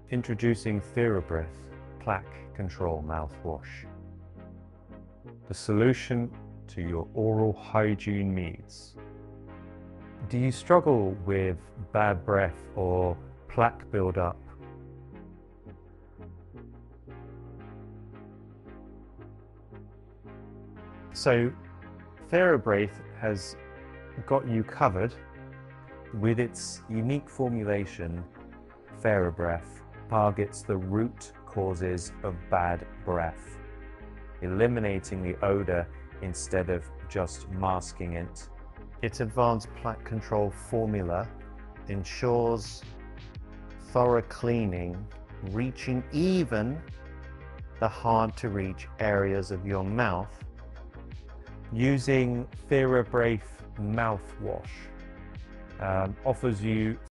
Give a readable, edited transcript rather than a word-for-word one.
Introducing TheraBreath Plaque Control Mouthwash, the solution to your oral hygiene needs. Do you struggle with bad breath or plaque buildup? So TheraBreath has got you covered with its unique formulation. TheraBreath targets the root causes of bad breath, eliminating the odor instead of just masking it. Its advanced plaque control formula ensures thorough cleaning, reaching even the hard to reach areas of your mouth. Using TheraBreath Mouthwash offers you